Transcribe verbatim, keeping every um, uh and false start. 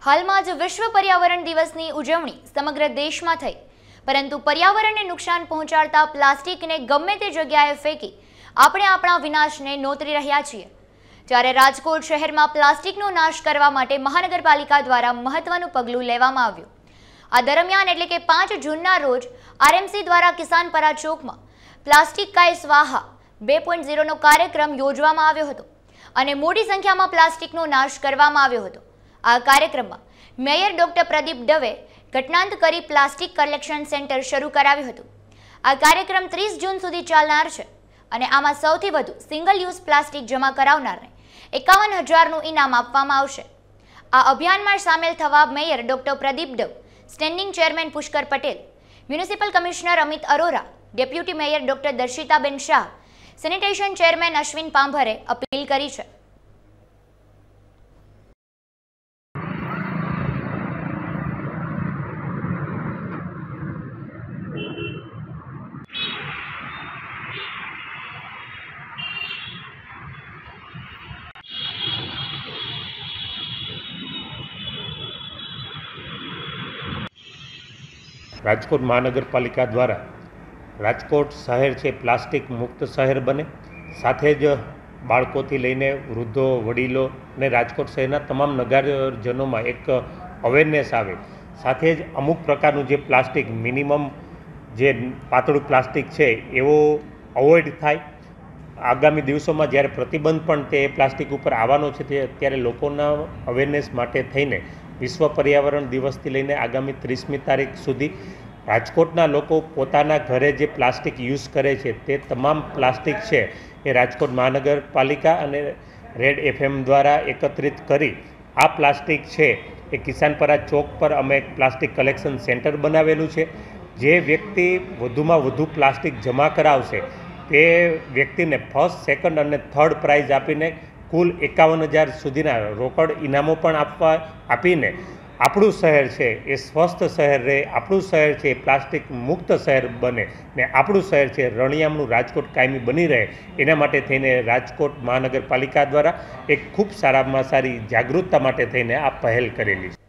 હાલમાં જ વિશ્વ પર્યાવરણ દિવસની ઉજવણી સમગ્ર દેશમાં થઈ, પરંતુ પર્યાવરણને નુકસાન પહોંચાડતા પ્લાસ્ટિકને ગમે તે જગ્યાએ ફેંકી આપણે આપણા વિનાશને નોતરી રહ્યા છીએ। ત્યારે રાજકોટ શહેરમાં પ્લાસ્ટિકનો નાશ કરવા માટે મહાનગરપાલિકા દ્વારા મહત્વનું પગલું લેવામાં આવ્યું। આ દરમિયાન એટલે કે પાંચ જૂનના રોજ આરએમસી દ્વારા કિસાનપરા ચોકમાં પ્લાસ્ટિક કાય સ્વાહા બે પોઈન્ટ ઝીરો નો કાર્યક્રમ યોજવામાં આવ્યો હતો અને મોટી સંખ્યામાં પ્લાસ્ટિકનો નાશ કરવામાં આવ્યો હતો। આ કાર્યક્રમમાં મેયર ડોક્ટર પ્રદીપ દવે ઘટનાંત કરી પ્લાસ્ટિક કલેક્શન સેન્ટર શરૂ કરાવ્યું હતું। આ કાર્યક્રમ ત્રીસ જૂન સુધી ચાલનાર છે અને આમાં સૌથી વધુ સિંગલ યુઝ પ્લાસ્ટિક જમા કરાવનારને એકાવન હજારનું ઇનામ આપવામાં આવશે। આ અભિયાનમાં સામેલ થવા mayor doctor Pradeep Dave, standing chairman Pushkar Patel, municipal commissioner Amit Arora, deputy mayor doctor Darshitaben Shah, sanitation chairman Ashwin પાંભરે અપીલ કરી છે। રાજકોટ મહાનગરપાલિકા દ્વારા રાજકોટ શહેર છે પ્લાસ્ટિક મુક્ત શહેર બને, સાથે જ બાળકોથી લઈને વૃદ્ધો, વડીલો અને રાજકોટ શહેરના તમામ નગરજનોમાં એક અવેરનેસ આવે, સાથે જ અમુક પ્રકારનું જે પ્લાસ્ટિક મિનિમમ જે પાતળું પ્લાસ્ટિક છે એવો અવોઇડ થાય। આગામી દિવસોમાં જ્યારે પ્રતિબંધ પણ તે પ્લાસ્ટિક ઉપર આવવાનો છે તે ત્યારે લોકોના અવેરનેસ માટે થઈને વિશ્વ પર્યાવરણ દિવસથી લઈને આગામી ત્રીસમી તારીખ સુધી રાજકોટના લોકો પોતાના ઘરે જે પ્લાસ્ટિક યુઝ કરે છે તે તમામ પ્લાસ્ટિક છે એ રાજકોટ મહાનગરપાલિકા અને રેડ એફએમ દ્વારા એકત્રિત કરી આ પ્લાસ્ટિક છે એ કિસાનપરા ચોક પર અમે એક પ્લાસ્ટિક કલેક્શન સેન્ટર બનાવેલું છે। જે વ્યક્તિ વધુમાં વધુ પ્લાસ્ટિક જમા કરાવશે તે વ્યક્તિને ફર્સ્ટ, સેકન્ડ અને થર્ડ પ્રાઇઝ આપીને કુલ એકાવન હજાર સુધીના રોકડ ઇનામો પણ આપવા આપીને આપણું શહેર છે એ સ્વસ્થ શહેર રહે, આપણું શહેર છે એ પ્લાસ્ટિક મુક્ત શહેર બને ને આપણું શહેર છે રણિયામણું રાજકોટ કાયમી બની રહે, એના માટે થઈને રાજકોટ મહાનગરપાલિકા દ્વારા એક ખૂબ સારામાં સારી જાગૃતતા માટે થઈને આ પહેલ કરેલી છે।